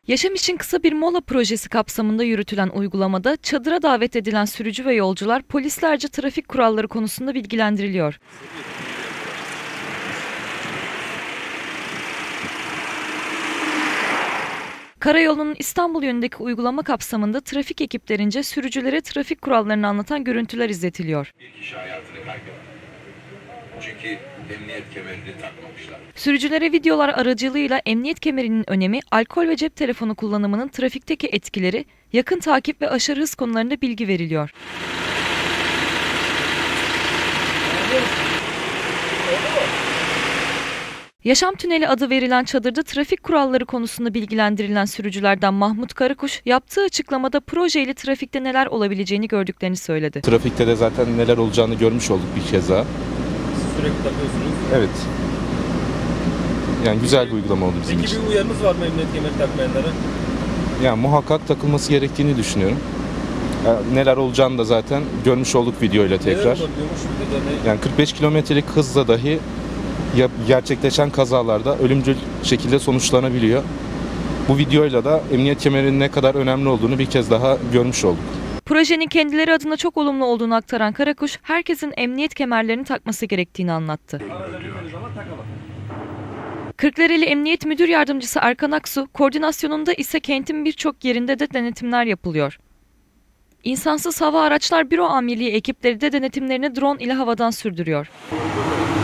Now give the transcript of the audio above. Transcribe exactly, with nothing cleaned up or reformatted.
Yaşam için kısa bir mola projesi kapsamında yürütülen uygulamada çadıra davet edilen sürücü ve yolcular polislerce trafik kuralları konusunda bilgilendiriliyor. Karayolu'nun İstanbul yönündeki uygulama kapsamında trafik ekiplerince sürücülere trafik kurallarını anlatan görüntüler izletiliyor. Bir kişi hayatını kaybeder. Çünkü emniyet kemerini takmamışlar. Sürücülere videolar aracılığıyla emniyet kemerinin önemi, alkol ve cep telefonu kullanımının trafikteki etkileri, yakın takip ve aşırı hız konularında bilgi veriliyor. Yaşam Tüneli adı verilen çadırda trafik kuralları konusunda bilgilendirilen sürücülerden Mahmut Karakuş, yaptığı açıklamada projeyle trafikte neler olabileceğini gördüklerini söyledi. Trafikte de zaten neler olacağını görmüş olduk bir kez daha. Siz sürekli takıyorsunuz. Evet. Yani güzel bir uygulama oldu bizim Peki için. bir uyarınız var mı emniyet kemeri takmayanlara? Yani muhakkak takılması gerektiğini düşünüyorum. Yani neler olacağını da zaten görmüş olduk videoyla tekrar. Neler olabiliyormuş videoda ne? Yani kırk beş kilometrelik hızla dahi gerçekleşen kazalarda ölümcül şekilde sonuçlanabiliyor. Bu videoyla da emniyet kemerinin ne kadar önemli olduğunu bir kez daha görmüş olduk. Projenin kendileri adına çok olumlu olduğunu aktaran Karakuş, herkesin emniyet kemerlerini takması gerektiğini anlattı. Kırklareli Emniyet Müdür Yardımcısı Erkan Aksu, koordinasyonunda ise kentin birçok yerinde de denetimler yapılıyor. İnsansız Hava Araçlar Büro Amirliği ekipleri de denetimlerini drone ile havadan sürdürüyor.